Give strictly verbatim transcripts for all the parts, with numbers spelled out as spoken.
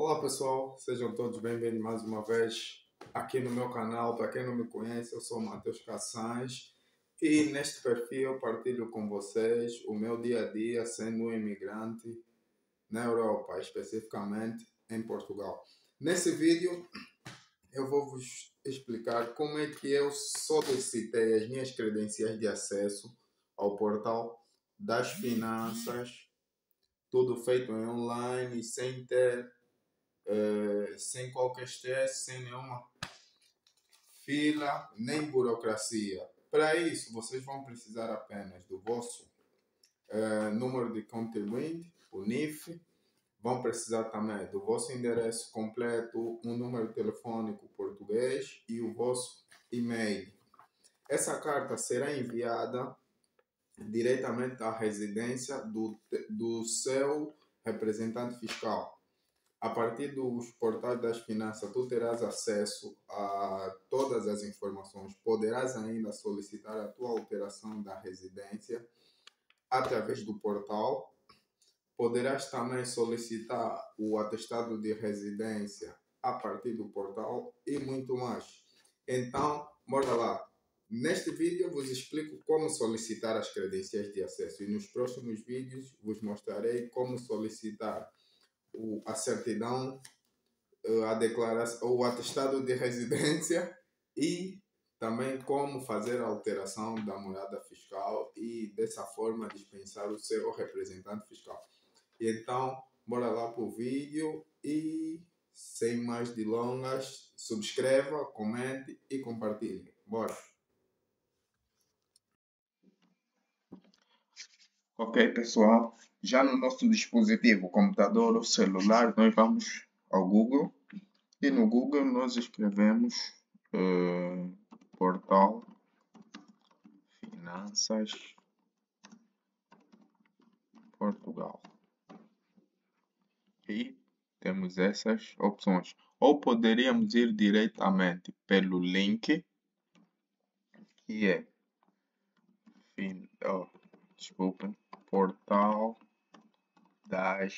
Olá pessoal, sejam todos bem-vindos mais uma vez aqui no meu canal. Para quem não me conhece, eu sou Matheus Caçães e neste perfil eu partilho com vocês o meu dia a dia sendo um imigrante na Europa, especificamente em Portugal. Nesse vídeo eu vou vos explicar como é que eu solicitei as minhas credenciais de acesso ao portal das finanças, tudo feito em online, sem ter Uh, sem qualquer estresse, sem nenhuma fila, nem burocracia. Para isso, vocês vão precisar apenas do vosso uh, número de contribuinte, o N I F, vão precisar também do vosso endereço completo, um número telefônico português e o vosso e-mail. Essa carta será enviada diretamente à residência do, do seu representante fiscal. A partir dos portais das finanças, tu terás acesso a todas as informações. Poderás ainda solicitar a tua alteração da residência através do portal. Poderás também solicitar o atestado de residência a partir do portal e muito mais. Então, bora lá. Neste vídeo eu vos explico como solicitar as credenciais de acesso e nos próximos vídeos vos mostrarei como solicitar O, a certidão, a declaração, o atestado de residência e também como fazer a alteração da morada fiscal e dessa forma dispensar o seu representante fiscal. E então, bora lá para o vídeo e sem mais delongas, subscreva, comente e compartilhe. Bora! Ok, pessoal, já no nosso dispositivo, computador ou celular, nós vamos ao Google e no Google nós escrevemos uh, portal Finanças Portugal e temos essas opções. Ou poderíamos ir diretamente pelo link que é fin oh, desculpem, portal das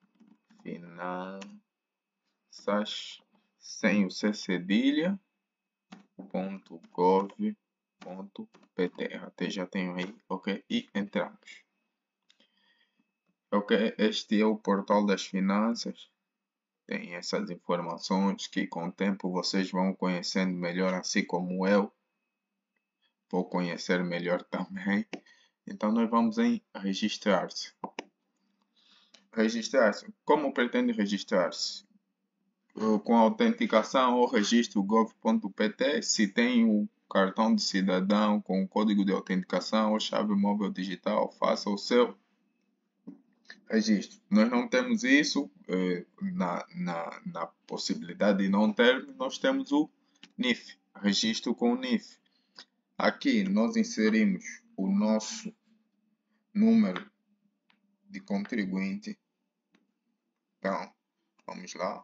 finanças sem o C cedilha ponto gov ponto pt. Até já tenho aí, ok? E entramos. Ok, este é o portal das finanças. Tem essas informações que com o tempo vocês vão conhecendo melhor, assim como eu vou conhecer melhor também. Então nós vamos em registrar-se. Registrar-se. Como pretende registrar-se? Com autenticação ou registro gov ponto pt, se tem o cartão de cidadão com o código de autenticação ou chave móvel digital, faça o seu registro. Nós não temos isso, eh, na, na, na possibilidade de não ter, nós temos o N I F, registro com o N I F. Aqui nós inserimos o nosso número de contribuinte. Então, vamos lá.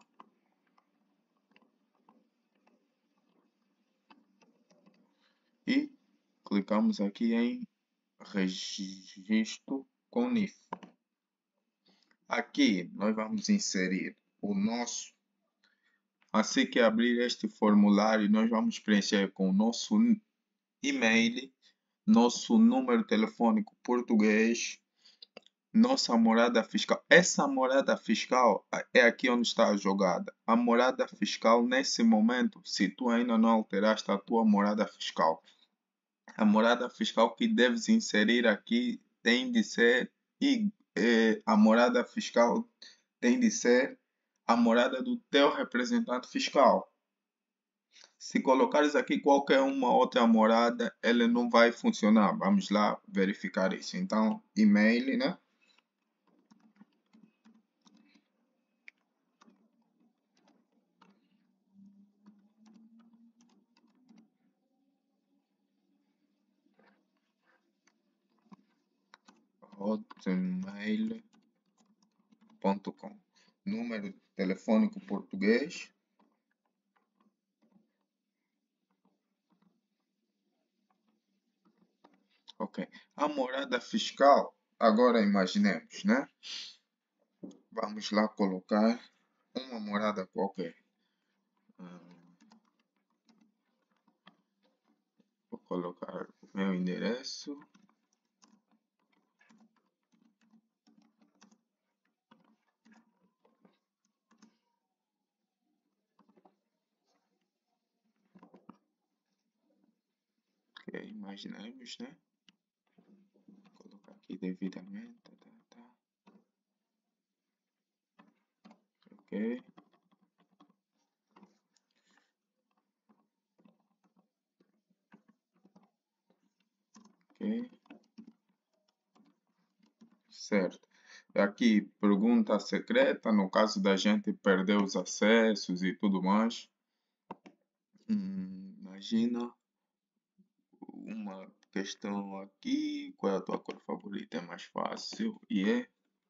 E clicamos aqui em registro com N I F. Aqui nós vamos inserir o nosso. Assim que abrir este formulário, nós vamos preencher com o nosso e-mail, nosso número telefônico português, nossa morada fiscal. Essa morada fiscal é aqui onde está jogada. A morada fiscal, nesse momento, se tu ainda não alteraste a tua morada fiscal, a morada fiscal que deves inserir aqui tem de ser e eh, a morada fiscal tem de ser a morada do teu representante fiscal. Se colocares aqui qualquer uma outra morada, ela não vai funcionar. Vamos lá verificar isso. Então, e-mail, né? hotmail ponto com. Número telefônico português. Ok. A morada fiscal, agora imaginemos, né? Vamos lá colocar uma morada qualquer. Hum, vou colocar o meu endereço. Ok, imaginemos, né? Vou colocar aqui devidamente. Tá, tá, tá. Ok. Ok. Certo. Aqui, pergunta secreta, no caso da gente perder os acessos e tudo mais. Hum, imagina uma questão aqui. Qual é a tua cor favorita? É mais fácil. E é?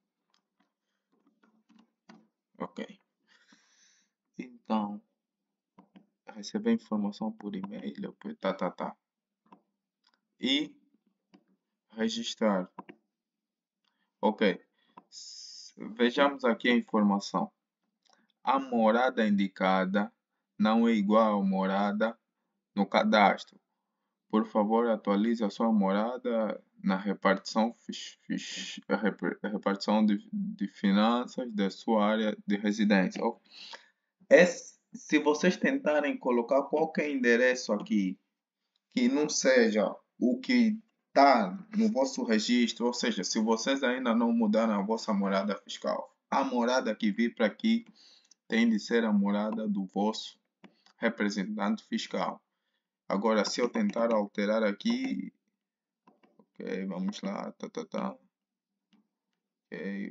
Ok. Então, receber informação por e-mail. Tá, tá, tá. E registrar. Ok. S- Vejamos aqui a informação. A morada indicada não é igual à morada no cadastro. Por favor, atualize a sua morada na repartição, fis- fis- rep- repartição de, de finanças da sua área de residência. Ok. Esse- se vocês tentarem colocar qualquer endereço aqui que não seja o que está no vosso registro, ou seja, se vocês ainda não mudaram a vossa morada fiscal, a morada que vir para aqui tem de ser a morada do vosso representante fiscal. Agora, se eu tentar alterar aqui, ok, vamos lá, tá, tá, tá, ok,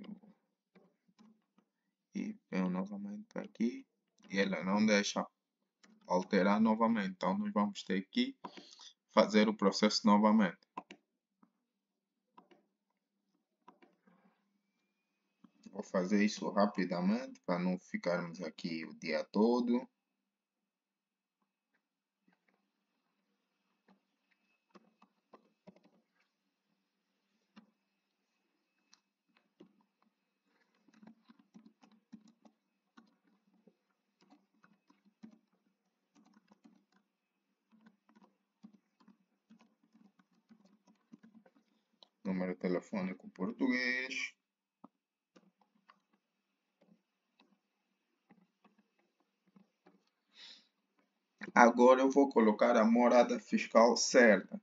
e venho novamente para aqui, e ela não deixa alterar novamente, então nós vamos ter que fazer o processo novamente. Vou fazer isso rapidamente para não ficarmos aqui o dia todo. Número telefônico português. Agora eu vou colocar a morada fiscal certa.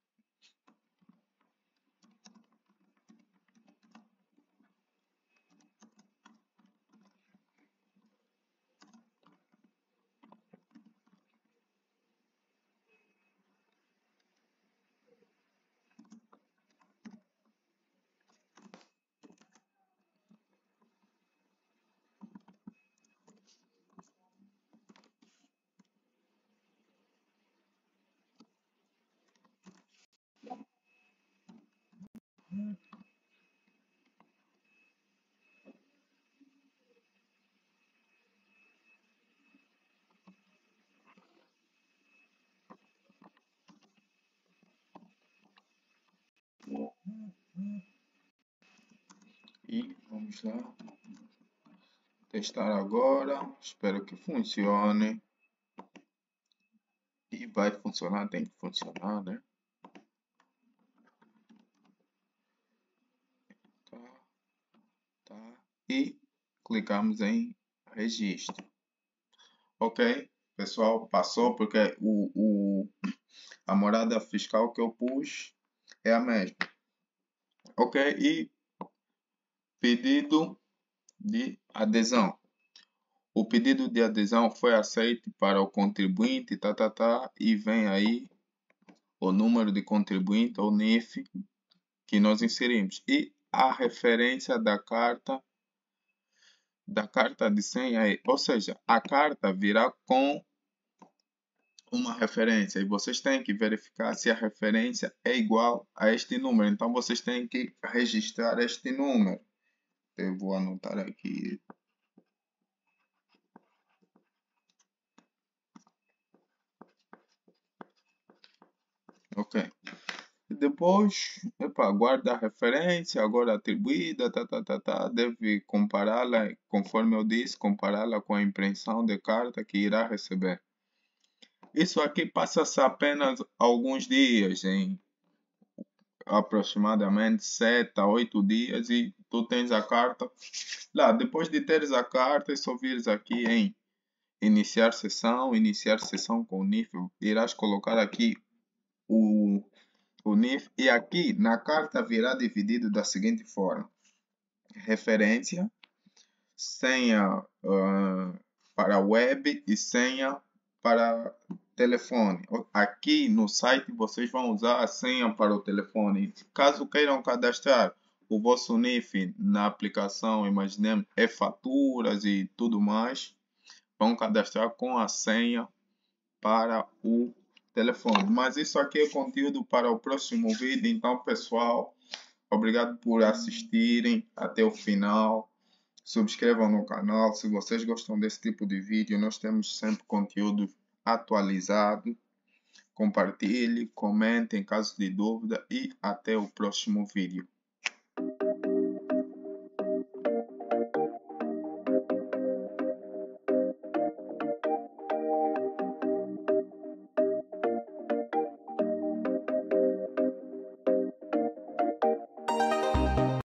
E vamos lá. Testar agora. Espero que funcione. E vai funcionar, tem que funcionar, né? Tá, tá. E clicamos em registro. Ok, pessoal, passou porque o, o, a morada fiscal que eu pus é a mesma. Ok, e pedido de adesão. O pedido de adesão foi aceito para o contribuinte, tá, tá, tá, e vem aí o número de contribuinte, ou N I F, que nós inserimos. E a referência da carta, da carta de senha aí. Ou seja, a carta virá com uma referência e vocês têm que verificar se a referência é igual a este número. Então, vocês têm que registrar este número. Eu vou anotar aqui. Ok. depois, epa, guarda a referência, agora atribuída, tá, tá, tá, tá, deve compará-la, conforme eu disse, compará-la com a impressão de carta que irá receber. Isso aqui passa-se apenas alguns dias, em aproximadamente sete a oito dias, e tu tens a carta lá. Depois de teres a carta, é só vires aqui em iniciar sessão, iniciar sessão com o N I F, irás colocar aqui o, o N I F, e aqui na carta virá dividido da seguinte forma: referência, senha uh, para web e senha para telefone. Aqui no site vocês vão usar a senha para o telefone. Caso queiram cadastrar o vosso N I F na aplicação, imaginemos, e-faturas e tudo mais, vão cadastrar com a senha para o telefone. Mas isso aqui é conteúdo para o próximo vídeo. Então, pessoal, obrigado por assistirem até o final. Subscrevam no canal se vocês gostam desse tipo de vídeo. Nós temos sempre conteúdo atualizado. Compartilhe, comentem em caso de dúvida e até o próximo vídeo.